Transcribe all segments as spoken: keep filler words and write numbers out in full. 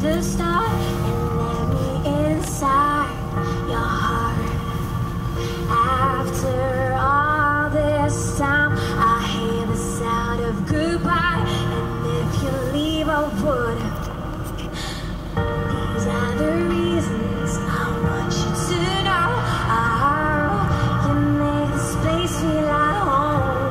the start and let me inside your heart. After all this time, I hear the sound of goodbye, and if you leave, I would. These are the reasons I want you to know. Oh, you make this place feel like home.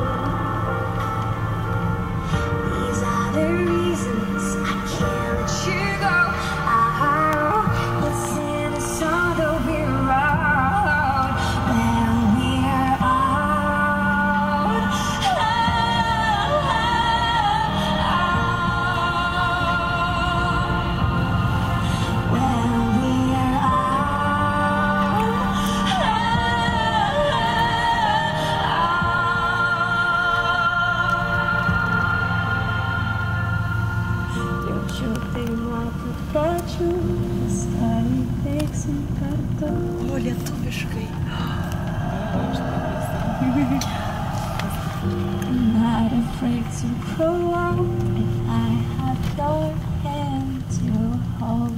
These are the reasons I can't let you go. Oh, it's in the song that we wrote when we're old. Oh, when we're O, lietuviškai. Not afraid to grow up if I have your hand to hold.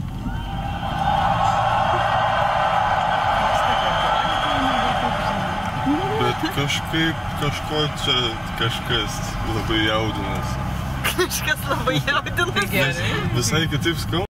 Bet kažkaip, kažko čia kažkas labai jaudinasi. Kažkas labai jaudinasi. Visai kitaip skamba.